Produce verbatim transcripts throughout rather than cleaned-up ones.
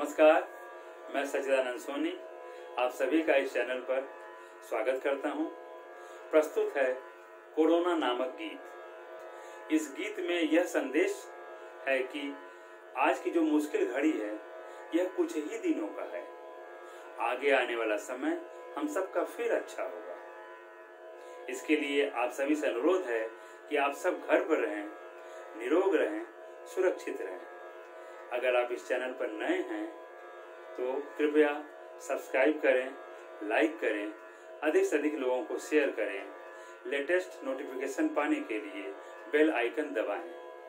नमस्कार, मैं सच्चिदानंद सोनी आप सभी का इस चैनल पर स्वागत करता हूं। प्रस्तुत है कोरोना नामक गीत। इस गीत में यह संदेश है कि आज की जो मुश्किल घड़ी है यह कुछ ही दिनों का है। आगे आने वाला समय हम सबका फिर अच्छा होगा। इसके लिए आप सभी से अनुरोध है कि आप सब घर पर रहें, निरोग रहें, सुरक्षित रहें। अगर आप इस चैनल पर नए हैं तो कृपया सब्सक्राइब करें, लाइक करें, अधिक से अधिक लोगों को शेयर करें। लेटेस्ट नोटिफिकेशन पाने के लिए बेल आइकन दबाएं।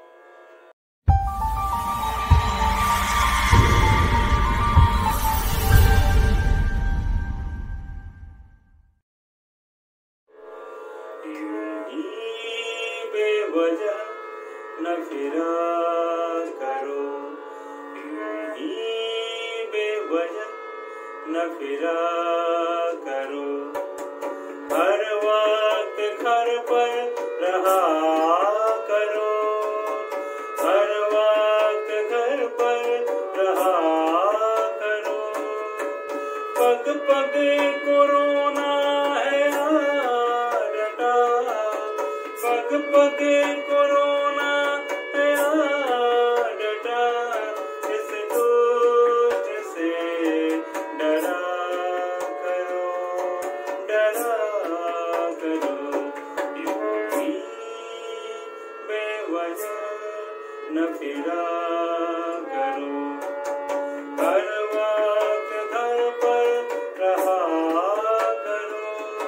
बेवजह न फिरा करो, बेवजह न फिरा करो, हर वक्त घर पर रहा करो, हर वक्त घर पर रहा करो। पग पग कोरोना है डटा, पग पग कोरोना है डटा, इस दुष्ट से डरा करो, डरा करो। यूं ही बेवजह न फिरा करो, हर वक्त घर पर रहा करो।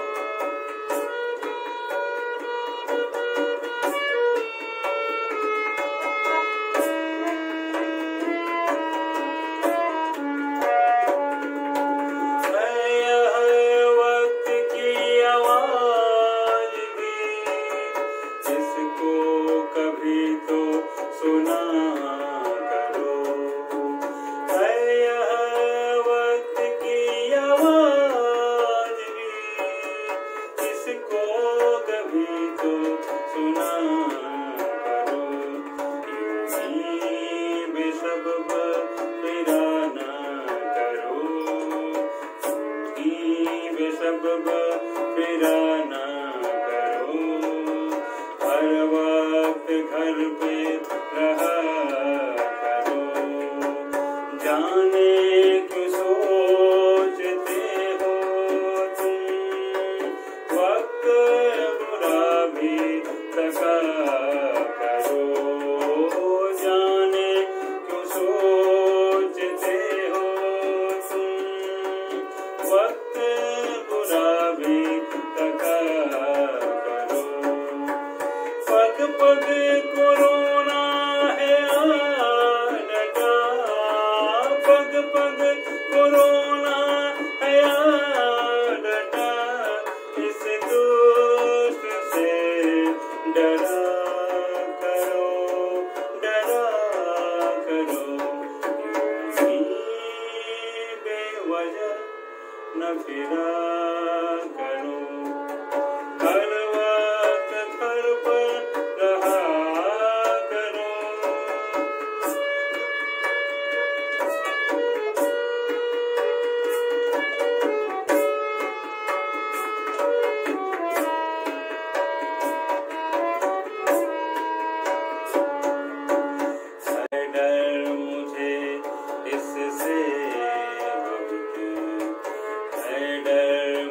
सुना करो, है यह वक्त की आवाज भी, इसको कभी तो सुना करो। यूं ही बेसबब फिरा ना करो, यूं ही बेसबब फिरा ना करो, हर वक्त घर पे रहा करो। जाने क्यों सोचते हो तुम, वक्त बुरा भी तका करो। जाने क्यों सोचते हो तुम, वक्त बुरा भी तका करो। पग पग कोरोना है डटा, पग पग कोरोना है डटा, इस दुष्ट से डरा करो, डरा करो। यूं ही बेवजह न फिरा करो, हर वक्त घर पर रहा करो। है डर मुझे इससे बहुत, है डर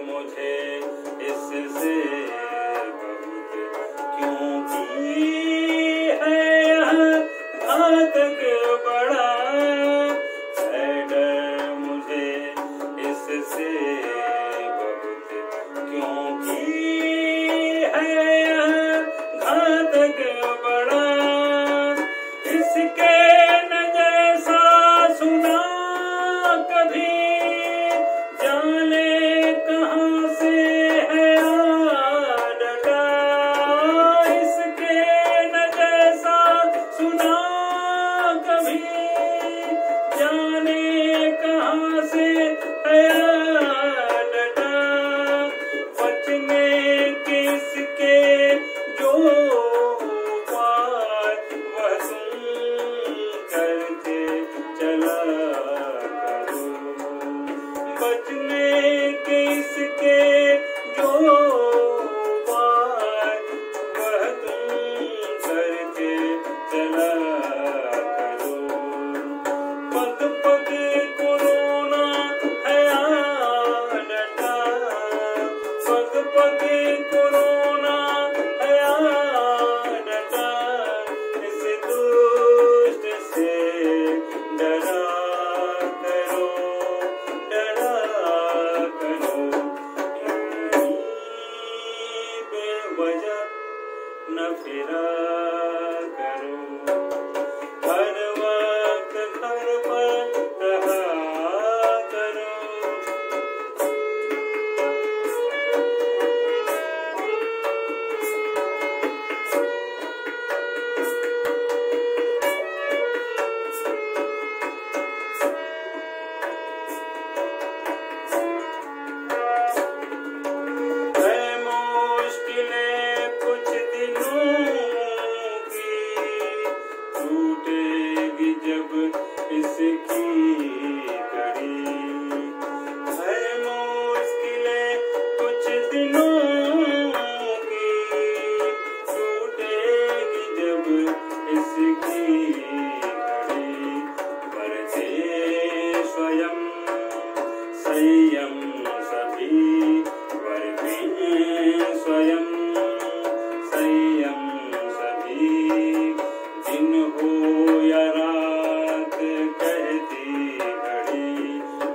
स्वयं संयम सभी बरतें स्वयं संयम सभी दिन हो या रात कहती घड़ी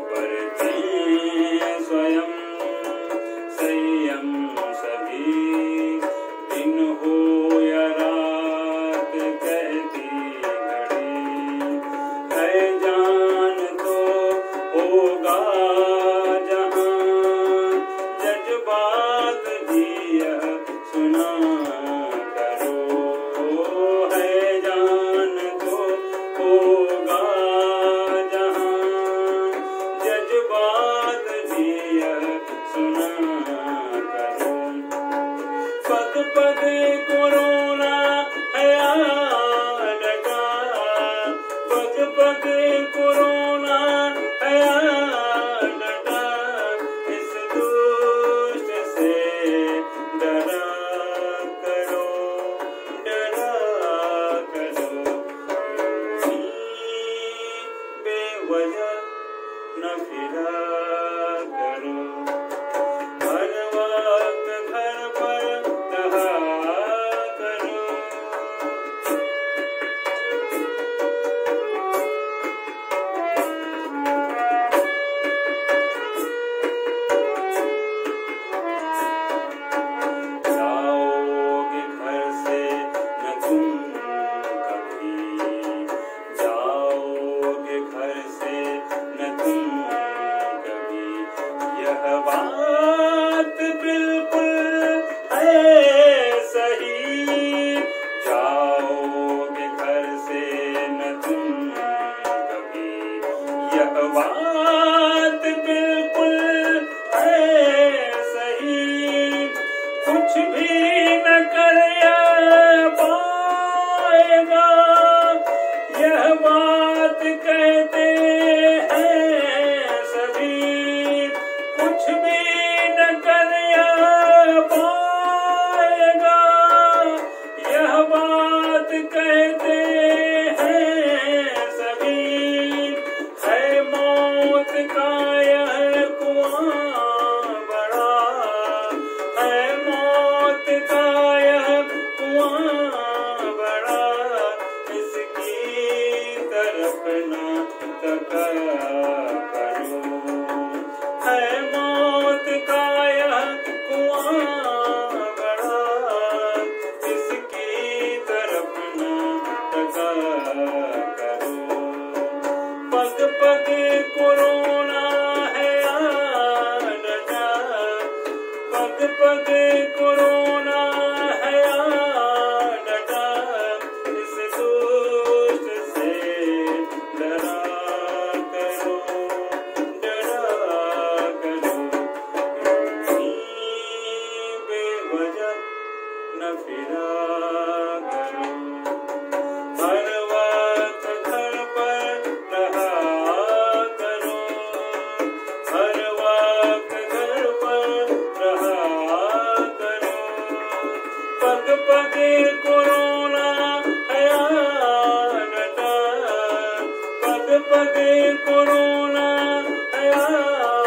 बरतें स्वयं संयम सभी दिन हो या रात कहती घड़ी है जान तो होगा जहां जज्बात भी यह सुना करो है जान तो होगा जहां जज्बात भी यह सुना करो पग पग कोरोना है आ डटा पग पग कोरोना है आ डटा इस दुष्ट से डरा करो डरा करो बेवजह न फिरा करो हर वक्त घर पर रहा करो जाओगे घर से न तुम कभी जाओगे घर से न तुम कभी यह बात बिल्कुल है सही जाओगे घर से न तुम कभी यह बात बिल्कुल है सही कुछ भी न कर पाएगा यह बात कहते हैं सभी कुछ भी न कर पाएगा यह बात कहते हैं सभी है मौत का यह कुआं बड़ा है मौत का यह कुआं बड़ा इसकी तरफ न तका करो है मौत का यह कुआं बड़ा इसकी तरफ न तका करो पग पग कोरोना है आ डटा पग पग कोरोना है आ डटा इस दुष्ट से डरा करो डरा करो बेवजह न फिरा करो हर वक्त घर पर रहा करो हर वक्त घर पर रहा करो पग पग कोरोना है आ डटा पग पग कोरोना है आ